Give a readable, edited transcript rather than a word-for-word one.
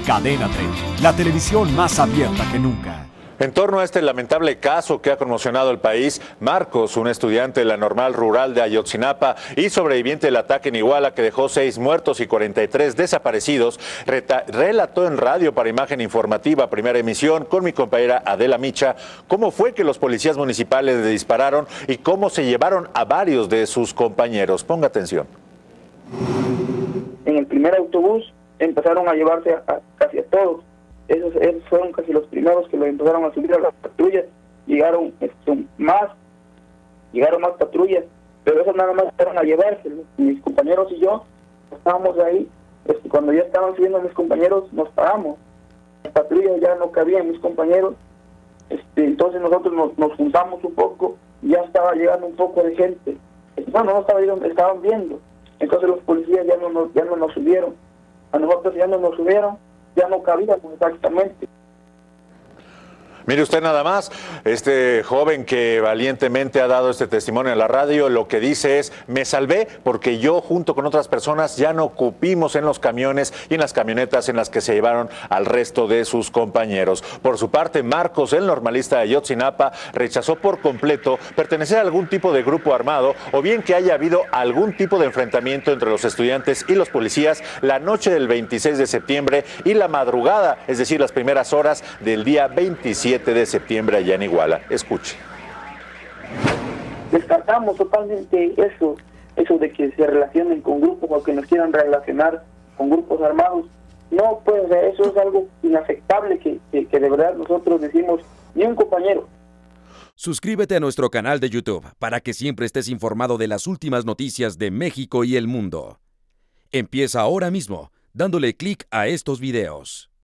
Cadena 30, la televisión más abierta que nunca. En torno a este lamentable caso que ha conmocionado el país, Marcos, un estudiante de la Normal Rural de Ayotzinapa y sobreviviente del ataque en Iguala que dejó 6 muertos y 43 desaparecidos, relató en radio para Imagen Informativa, primera emisión, con mi compañera Adela Micha, cómo fue que los policías municipales le dispararon y cómo se llevaron a varios de sus compañeros. Ponga atención. En el primer autobús empezaron a llevarse casi a todos. Esos fueron casi los primeros que lo empezaron a subir a las patrullas. Llegaron más patrullas, pero esos nada más empezaron a llevarse. Mis compañeros y yo estábamos ahí. Cuando ya estaban subiendo mis compañeros, nos paramos. Las patrullas ya no cabían mis compañeros. Entonces nosotros nos juntamos un poco. Ya estaba llegando un poco de gente. Bueno, no estaba ahí donde estaban viendo. Entonces los policías ya no nos subieron. A nosotros ya no nos subieron. Ya no cabíamos exactamente. Mire usted nada más, este joven que valientemente ha dado este testimonio en la radio, lo que dice es, me salvé porque yo junto con otras personas ya no cupimos en los camiones y en las camionetas en las que se llevaron al resto de sus compañeros. Por su parte, Marcos, el normalista de Ayotzinapa, rechazó por completo pertenecer a algún tipo de grupo armado o bien que haya habido algún tipo de enfrentamiento entre los estudiantes y los policías la noche del 26 de septiembre y la madrugada, es decir, las primeras horas del día 27 de septiembre allá en Iguala. Escuche. Descartamos totalmente eso de que se relacionen con grupos o que nos quieran relacionar con grupos armados. No, pues eso es algo inaceptable que de verdad nosotros decimos, ni un compañero. Suscríbete a nuestro canal de YouTube para que siempre estés informado de las últimas noticias de México y el mundo. Empieza ahora mismo dándole clic a estos videos.